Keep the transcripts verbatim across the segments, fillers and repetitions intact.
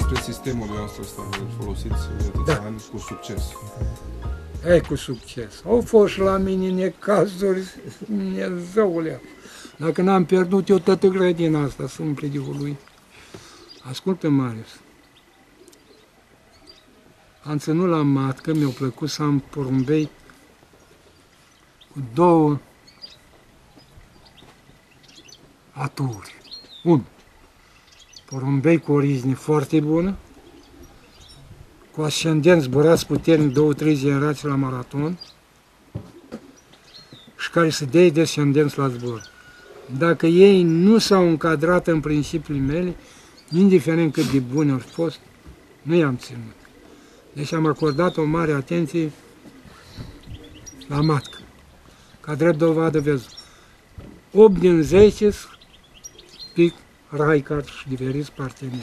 despre sistemul nostru ăsta, îl folosiți atâția Da. ani cu succes. Ei, cu succes. Au fost și la mine necazuri, Dumnezeule. Dacă n-am pierdut eu toată grădina asta, sunt plidiului. Ascultă, Marius. Am ținut la matcă, mi-a plăcut să am porumbei cu două aturi. Unu, porumbei cu origine foarte bună, cu ascendenți zburați puternic, două, trei generații la maraton și care să dea descendenți la zbor. Dacă ei nu s-au încadrat în principiile mele, indiferent cât de buni au fost, nu i-am ținut. Deci am acordat o mare atenție la matcă. Ca drept dovadă, vezi, opt din zece pic Raicard și diferiți parteneri.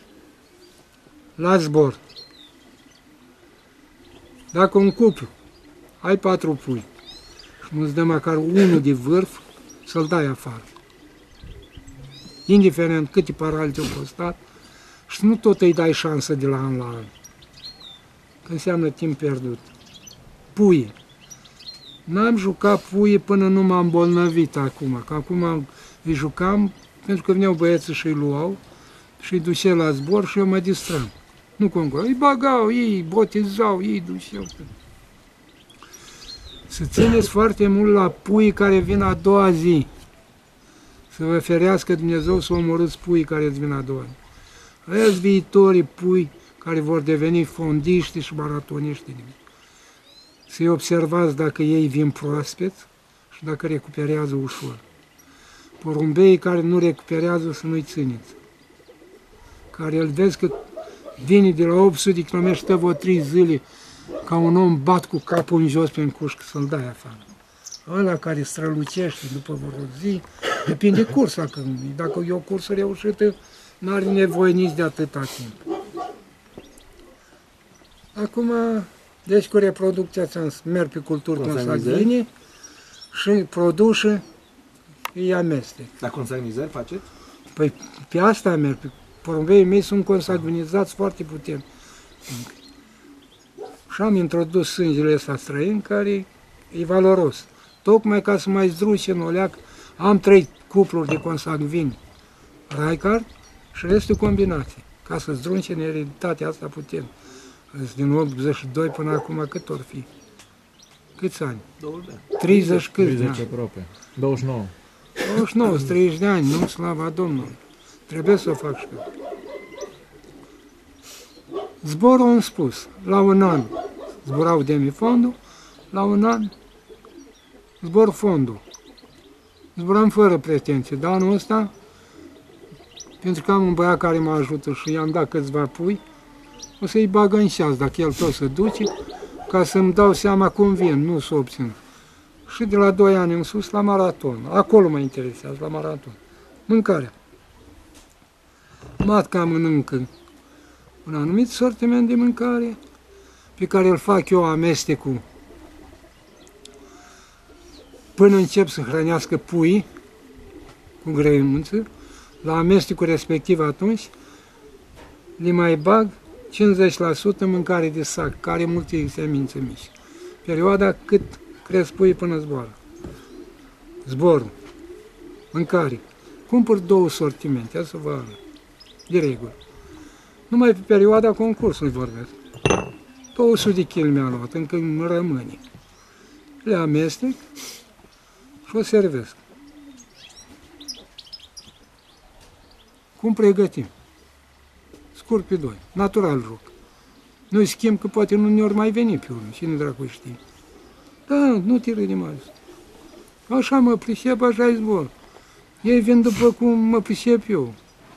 La zbor. Dacă un cuplu ai patru pui și nu-ți dă măcar unul de vârf, să-l dai afară. Indiferent câte parale te-au costat, și nu tot îi dai șansă de la an la an. Că înseamnă timp pierdut. Puie. N-am jucat puie până nu m-am îmbolnăvit acum, că acum îi jucam pentru că veneau băieții și îi luau și îi duce la zbor și eu mă distram. Nu concur. Îi bagau, ei botezau, ei duceau. Să țineți foarte mult la puii care vin a doua zi. Să vă ferească Dumnezeu să omorâți puii care îți vin a doua zi. Ăia-s viitorii pui care vor deveni fondiști și maratoniști. Să-i observați dacă ei vin proaspeți și dacă recuperează ușor. Porumbeii care nu recuperează să nu-i țineți. Care îl vezi că vine de la opt sute de kilometri și stă vreo trei zile ca un om bat cu capul în jos pe cușcă să-l dai afară. Ăla care strălucește după vreo zi, depinde cursa când. Dacă e o cursă reușită, n-are nevoie nici de atâta timp. Acum, deci cu reproducția ți-am merg pe culturi consanguine și produse îi amestec. Dar consanguinizări faceți? Păi pe asta merg. Porumbeii mei sunt consanguinizați foarte puternic. Și am introdus sângele ăsta străin care e valoros. Tocmai ca să mai zdruce în oleac, am trei cupluri de consanguini Raicard și restul combinații, ca să zdrunce în ereditatea asta puternică. Din optzeci și doi până acum cât or fi? Câți ani? treizeci câți de ani? aproape. douăzeci și nouă. douăzeci și nouă, treizeci de ani, nu? Slava Domnului. Trebuie să o fac și eu. Zborul am spus, la un an zburau demifondul, la un an zbor fondul. Zburam fără pretenție, dar anul ăsta, pentru că am un băiat care mă ajută și i-am dat câțiva pui, o să-i bagă în șas, dacă el tot se duce, ca să-mi dau seama cum vin, nu să obțin. Și de la doi ani în sus la maraton. Acolo mă interesează, la maraton. Mâncarea. Matca mănâncă un anumit sortiment de mâncare, pe care îl fac eu amestecul până încep să hrănească puii cu grăimuță. La amestecul respectiv atunci le mai bag cincizeci la sută mâncare de sac, care multe semințe mici. Perioada cât cresc puii până zboară. Zborul. Mâncare. Cumpăr două sortimente, ia să vă arăt. De regulă. Numai pe perioada concursului vorbesc. două sute de kilograme mi-am luat, încă îmi rămâne. Le amestec și o servesc. Cum pregătim? Scurt pe doi. Natural joc. Nu-i schimb că poate nu ori mai veni pe urmă. Cine dracu știe? Da, nu te râde mai. Așa mă pricep, așa-i zbor. Ei vin după cum mă pricep eu.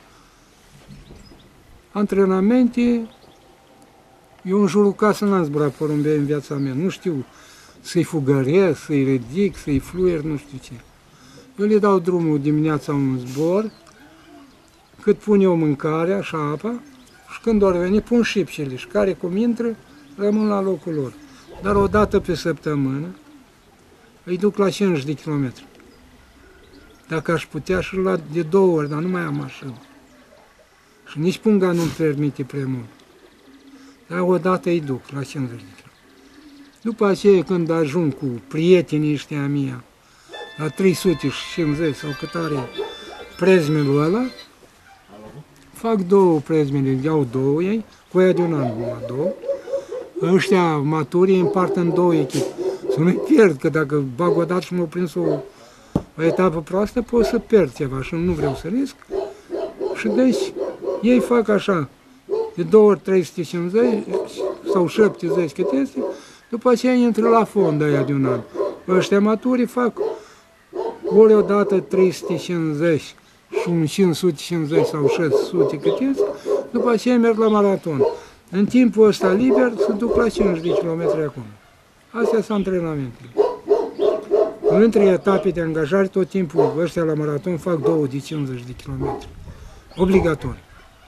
Antrenamente, eu în jurul casă n-am zburat porumbei în viața mea. Nu știu să-i fugăresc, să-i ridic, să-i fluier, nu știu ce. Eu le dau drumul dimineața un zbor, cât pun eu mâncarea și apa, și când or veni, pun șipșele și care cum intră, rămân la locul lor. Dar o dată pe săptămână îi duc la cincizeci de kilometri. Dacă aș putea și la de două ori, dar nu mai am mașină. Și nici punga nu-mi permite prea mult. Dar odată îi duc la cincizeci de km. După aceea, când ajung cu prietenii ăștia mia, la trei sute cincizeci sau cât are prezmelul ăla, fac două prezmele, iau două ei, cu aia de un an, numai două. Ăștia maturi îi împart în două echipe. Să nu-i pierd, că dacă bag o dată și m-au prins o, o etapă proastă, pot să pierd ceva și nu vreau să risc. Și deci, ei fac așa, de două ori trei sute cincizeci sau șaptezeci cât este, după aceea intră la fond aia de un an. Ăștia maturi fac ori odată trei sute cincizeci și un cinci sute cincizeci sau șase sute cât este, după aceea merg la maraton. În timpul ăsta liber se duc la cincizeci de kilometri acum. Astea sunt antrenamentele. Între etape de angajare, tot timpul ăștia la maraton fac două de cincizeci de kilometri. Obligatoriu.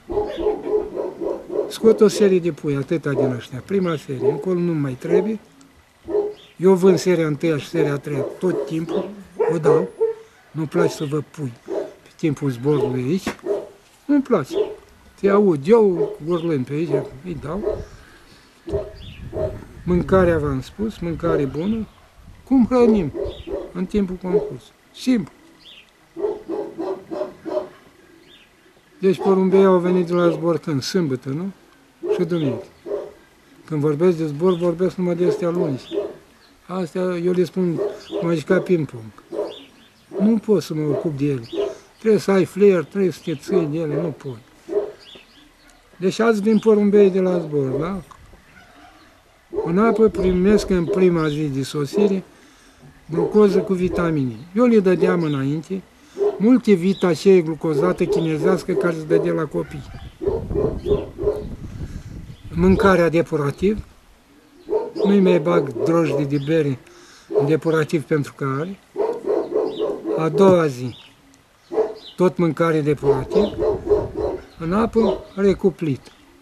Scot o serie de pui, atâta din ăștia. Prima serie, încolo nu mai trebuie. Eu vând seria întâia și seria a treia tot timpul, o dau. Nu-mi place să văd pui pe timpul zborului aici. Nu-mi place. Te aud eu, urlând pe aici, îi dau. Mâncarea, v-am spus, mâncare bună. Cum hrănim în timpul concursului? Simplu. Deci porumbei au venit de la zbor când? Sâmbătă, nu? Și duminică. Când vorbesc de zbor, vorbesc numai de astea luni. Astea, eu le spun, cum ai ca ping-pong. Nu pot să mă ocup de ele. Trebuie să ai flair, trebuie să te ții de ele, nu pot. Deci azi vin porumbei de la zbor, da? În apă primesc în prima zi de sosire glucoză cu vitamine. Eu le dădeam înainte multivita aceea glucozată chinezească care se dădea la copii. Mâncarea depurativ, nu-i mai bag drojdie de bere în depurativ pentru că are. A doua zi, tot mâncare depurativ, în apă recuplit.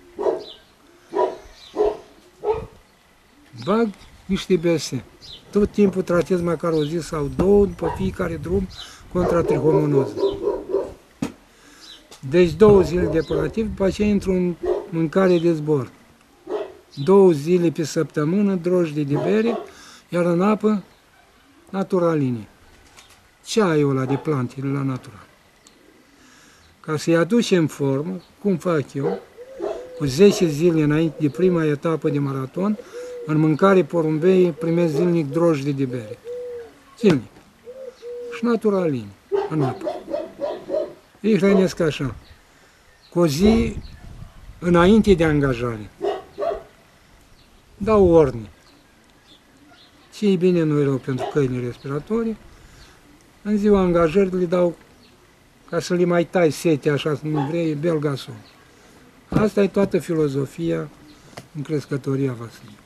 Bag niște bese. Tot timpul tratez măcar o zi sau două după fiecare drum contra trihomonoză. Deci două zile depurativ, după aceea intru în mâncare de zbor. Două zile pe săptămână, drojdie de bere, iar în apă, naturaline. Ceaiul ăla de plantele la natural. Ca să-i aduce în formă, cum fac eu, cu zece zile înainte de prima etapă de maraton, în mâncare porumbei primesc zilnic drojdie de bere. Zilnic. Și naturaline, în apă. Îi hrănesc așa. Cu o zi înainte de angajare. Dau orne. Ce-i bine, nu-i rău pentru căile respiratorii. În ziua angajării le dau ca să le mai tai setea, așa, să nu vrei, belgason. Asta e toată filozofia în crescătoria Vasile.